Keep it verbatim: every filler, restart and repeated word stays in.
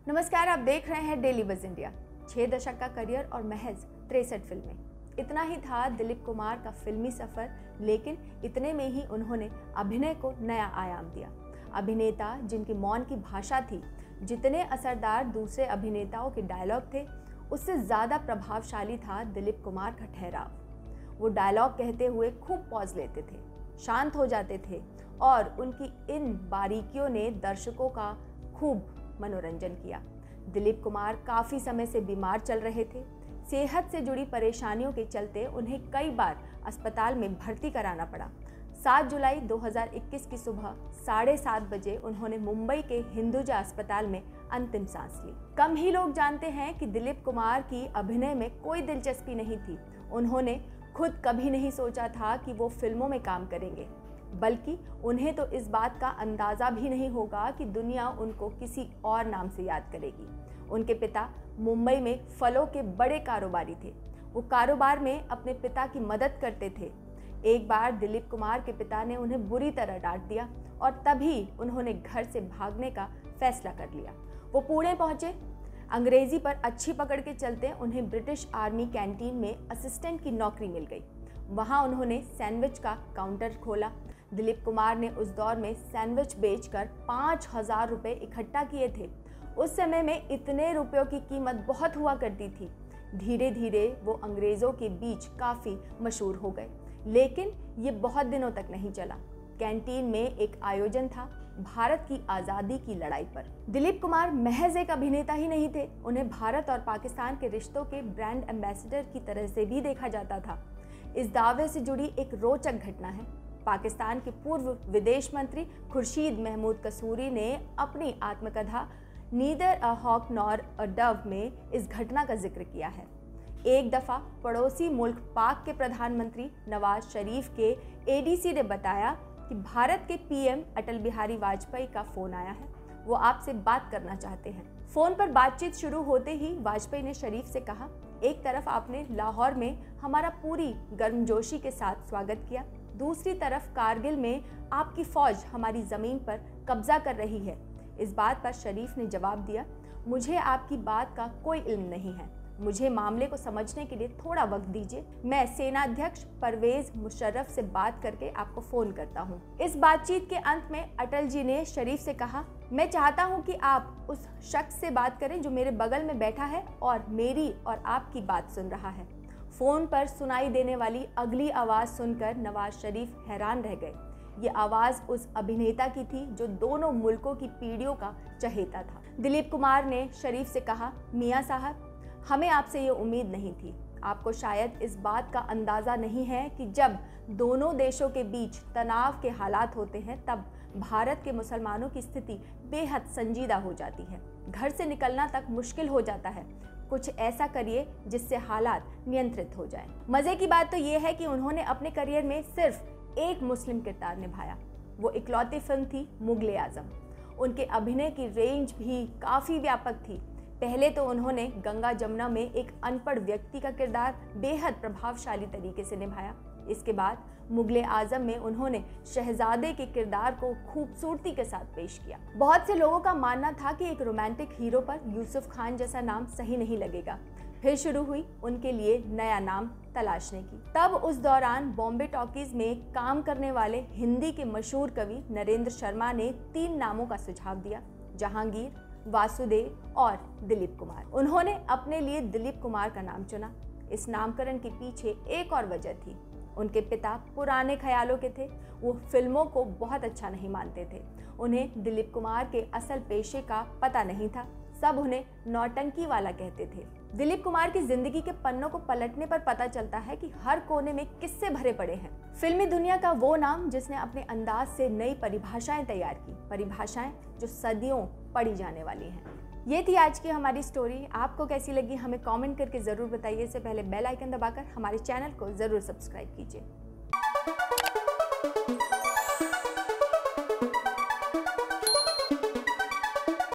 नमस्कार, आप देख रहे हैं डेली बज़ इंडिया। छह दशक का करियर और महज तिरसठ फिल्में, इतना ही था दिलीप कुमार का फिल्मी सफर। लेकिन इतने में ही उन्होंने अभिनय को नया आयाम दिया। अभिनेता जिनकी मौन की भाषा थी, जितने असरदार दूसरे अभिनेताओं के डायलॉग थे, उससे ज़्यादा प्रभावशाली था दिलीप कुमार का ठहराव। वो डायलॉग कहते हुए खूब पॉज लेते थे, शांत हो जाते थे और उनकी इन बारीकियों ने दर्शकों का खूब मनोरंजन किया। दिलीप कुमार काफ़ी समय से बीमार चल रहे थे। सेहत से जुड़ी परेशानियों के चलते उन्हें कई बार अस्पताल में भर्ती कराना पड़ा। सात जुलाई दो हज़ार इक्कीस की सुबह साढ़े सात बजे उन्होंने मुंबई के हिंदुजा अस्पताल में अंतिम सांस ली। कम ही लोग जानते हैं कि दिलीप कुमार की अभिनय में कोई दिलचस्पी नहीं थी। उन्होंने खुद कभी नहीं सोचा था कि वो फिल्मों में काम करेंगे, बल्कि उन्हें तो इस बात का अंदाज़ा भी नहीं होगा कि दुनिया उनको किसी और नाम से याद करेगी। उनके पिता मुंबई में फलों के बड़े कारोबारी थे। वो कारोबार में अपने पिता की मदद करते थे। एक बार दिलीप कुमार के पिता ने उन्हें बुरी तरह डांट दिया और तभी उन्होंने घर से भागने का फैसला कर लिया। वो पुणे पहुंचे। अंग्रेजी पर अच्छी पकड़ के चलते उन्हें ब्रिटिश आर्मी कैंटीन में असिस्टेंट की नौकरी मिल गई। वहां उन्होंने सैंडविच का काउंटर खोला। दिलीप कुमार ने उस दौर में सैंडविच बेचकर पाँच हजार रुपये इकट्ठा किए थे। उस समय में इतने रुपयों की कीमत बहुत हुआ करती थी। धीरे धीरे वो अंग्रेज़ों के बीच काफ़ी मशहूर हो गए, लेकिन ये बहुत दिनों तक नहीं चला। कैंटीन में एक आयोजन था भारत की आज़ादी की लड़ाई पर। दिलीप कुमार महज एक अभिनेता ही नहीं थे, उन्हें भारत और पाकिस्तान के रिश्तों के ब्रांड एम्बेसडर की तरह से भी देखा जाता था। इस दावे से जुड़ी एक रोचक घटना है। पाकिस्तान के पूर्व विदेश मंत्री खुर्शीद महमूद कसूरी ने अपनी आत्मकथा neither a hawk nor a dove में इस घटना का जिक्र किया है। एक दफ़ा पड़ोसी मुल्क पाक के प्रधानमंत्री नवाज शरीफ के एडीसी ने बताया कि भारत के पीएम अटल बिहारी वाजपेयी का फ़ोन आया है, वो आपसे बात करना चाहते हैं। फ़ोन पर बातचीत शुरू होते ही वाजपेयी ने शरीफ से कहा, एक तरफ आपने लाहौर में हमारा पूरी गर्मजोशी के साथ स्वागत किया, दूसरी तरफ कारगिल में आपकी फौज हमारी ज़मीन पर कब्जा कर रही है। इस बात पर शरीफ ने जवाब दिया, मुझे आपकी बात का कोई इल्म नहीं है, मुझे मामले को समझने के लिए थोड़ा वक्त दीजिए। मैं सेनाध्यक्ष परवेज मुशर्रफ से बात करके आपको फ़ोन करता हूँ। इस बातचीत के अंत में अटल जी ने शरीफ से कहा, मैं चाहता हूँ कि आप उस शख्स से बात करें जो मेरे बगल में बैठा है और मेरी और आपकी बात सुन रहा है। फ़ोन पर सुनाई देने वाली अगली आवाज़ सुनकर नवाज शरीफ हैरान रह गए। ये आवाज़ उस अभिनेता की थी जो दोनों मुल्कों की पीढ़ियों का चहेता था। दिलीप कुमार ने शरीफ से कहा, मियाँ साहब, हमें आपसे ये उम्मीद नहीं थी। आपको शायद इस बात का अंदाज़ा नहीं है कि जब दोनों देशों के बीच तनाव के हालात होते हैं, तब भारत के मुसलमानों की स्थिति बेहद संजीदा हो जाती है। घर से निकलना तक मुश्किल हो जाता है। कुछ ऐसा करिए जिससे हालात नियंत्रित हो जाएं। मज़े की बात तो ये है कि उन्होंने अपने करियर में सिर्फ एक मुस्लिम किरदार निभाया। वो इकलौती फिल्म थी मुगले आजम। उनके अभिनय की रेंज भी काफ़ी व्यापक थी। पहले तो उन्होंने गंगा जमुना में एक अनपढ़ व्यक्ति का किरदार बेहद प्रभावशाली तरीके से निभाया। इसके बाद मुगले आजम में उन्होंने शहजादे के किरदार को खूबसूरती के साथ पेश किया। बहुत से लोगों का मानना था कि एक रोमांटिक हीरो पर यूसुफ खान जैसा नाम सही नहीं लगेगा। फिर शुरू हुई उनके लिए नया नाम तलाशने की। तब उस दौरान बॉम्बे टॉकीज में काम करने वाले हिंदी के मशहूर कवि नरेंद्र शर्मा ने तीन नामों का सुझाव दिया, जहांगीर, वासुदेव और दिलीप कुमार। उन्होंने अपने लिए दिलीप कुमार का नाम चुना। इस नामकरण के पीछे एक और वजह थी। उनके पिता पुराने ख्यालों के थे। वो फिल्मों को बहुत अच्छा नहीं मानते थे। उन्हें दिलीप कुमार के असल पेशे का पता नहीं था। सब उन्हें नौटंकी वाला कहते थे। दिलीप कुमार की जिंदगी के पन्नों को पलटने पर पता चलता है कि हर कोने में किस्से भरे पड़े हैं। फिल्मी दुनिया का वो नाम जिसने अपने अंदाज से नई परिभाषाएं तैयार की, परिभाषाएं जो सदियों पढ़ी जाने वाली हैं। ये थी आज की हमारी स्टोरी। आपको कैसी लगी हमें कमेंट करके ज़रूर बताइए। इससे पहले बेल आइकन दबाकर हमारे चैनल को ज़रूर सब्सक्राइब कीजिए।